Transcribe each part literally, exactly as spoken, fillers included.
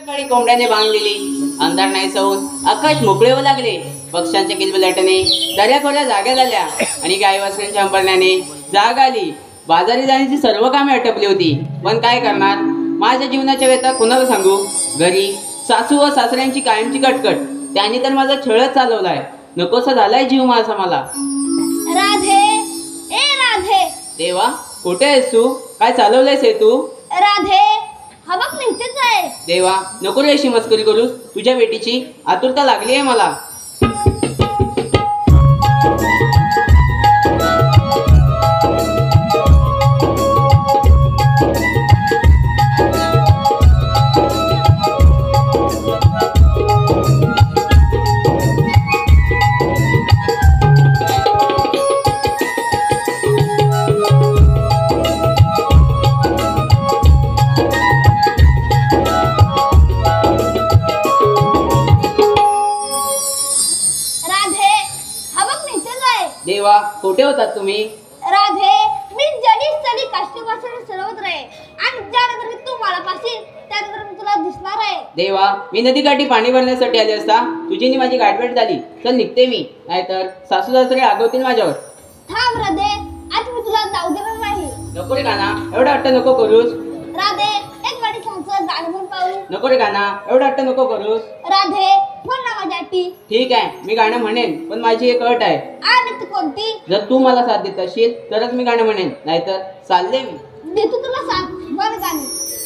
सकाळी कोंबड्याने बांधलेली अंधार नाही सवून आकाश मोकळे होऊ लागले. पक्ष्यांच्या किलबिलाटाने दर्याखोऱ्या जाग्या झाल्या आणि गायवासऱ्यांच्या अंबरण्याने जाग आली. बाजारी जाण्याची सर्व कामे आटपली होती. पण काय करणार, माझ्या जीवनाच्या व्यथा कोणाला सांगू. घरी सासू व सासऱ्यांची कायमची कटकट, त्यांनी तर माझा छळच चालवलाय. नकोसा झालाय जीव माझा मला. राधे, ए राधे. देवा, कुठे आहेस तू? काय चालवलंयस हे तू? राधे, हा बघ निघतेच आहे. देवा, नको रे अशी मस्करी करूस. तुझ्या बेटीची आतुरता लागली आहे मला. देवा, कुठे होतात तुम्ही? राधे, मी जडी सडी कष्टापासून सरवत राहे आणि ज्यानंतर तू मला पासील त्यानंतर मी तुला दिसणार आहे. देवा, मी नदीकाठी पाणी भरण्यासाठी आले असता तुझी नी माझी गाठभेट झाली. चल निघते मी, नाहीतर सासू सासरे आगवतील माझ्यावर. थांब राधे, आज मी तुला जाऊ देणार नाही. नको रे काना, एवढा हट्ट नको करूस. राधे, एक गाडी सांगचं गाणं म्हणून पाहू. नको रे काना, एवढा हट्ट नको करूस. राधे, म्हण ना माझ्या आटी. ठीक आहे, मी गाणं म्हणेन, पण माझी एक अट आहे. आणि ती कोणती? जर तू मला साथ देत असशील तरच मी गाणं म्हणेन, नाहीतर चालले मी. देतो तुला साथ, म्हण गाणं.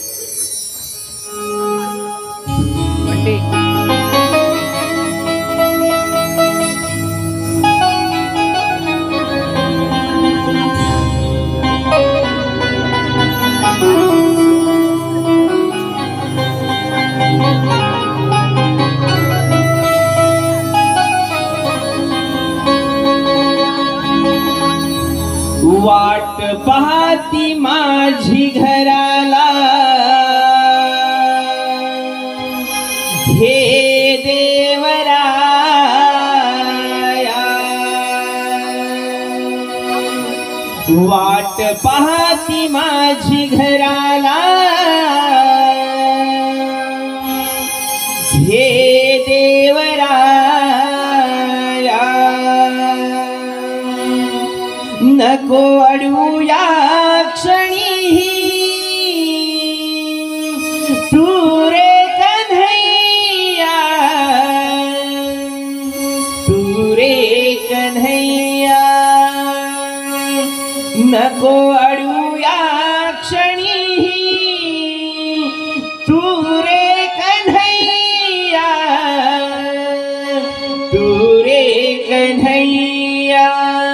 वाट पाहती माझी घराला हे देवराया, वाट पाहती माझी घराला हे देवराया. नको अडू या क्षणी तू रे कन्हैया, तू रे कन्हैया. नको अडू या क्षणी तू रे कन्हैया, तू रे कन्हैया.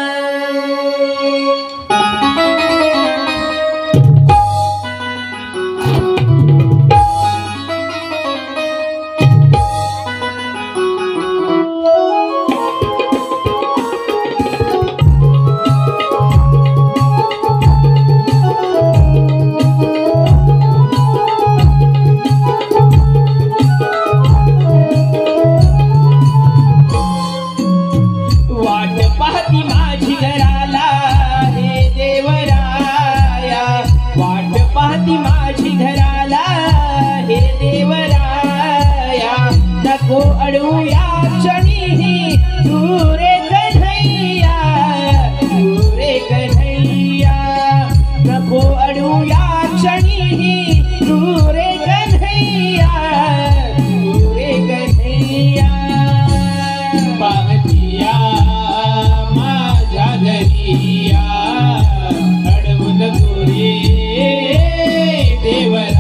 नको अडू या क्षणी तू रे कन्हैया, तू रे कन्हैया. नको अडू या क्षणी तू रे कन्हैया, तू रे कन्हैया. पाहतिया माझ्या घरिया अडवू नको रे देवराया.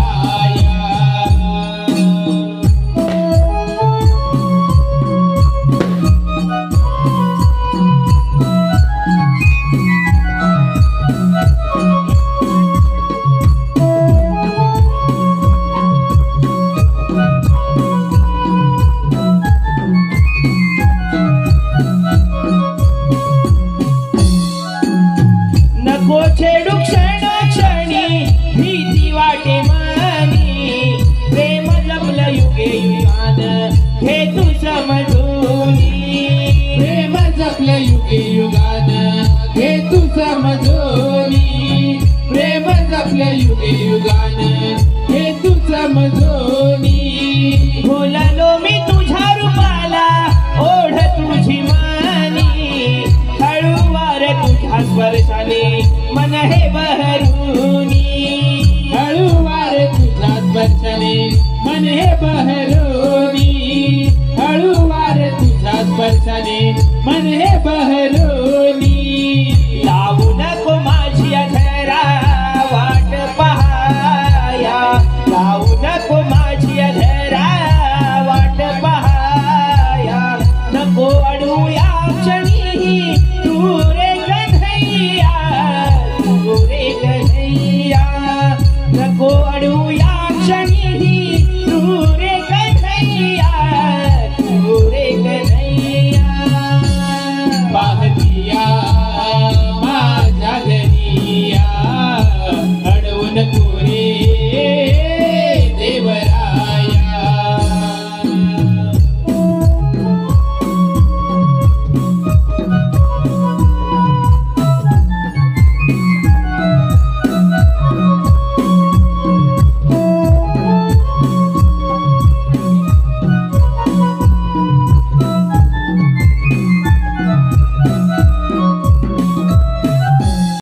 नको छेडू क्षण क्षणी भीती वाटे मनी, प्रेम जपलं युगे युगान हे तू समजूनी. प्रेम जपलं युगे युगान हे तू समजूनी. प्रेम जपलं युगे युगान हे तू समजूनी. मन हे बहरोनी हळूवार तुझ्या स्पर्शाने मन हे बहरोनी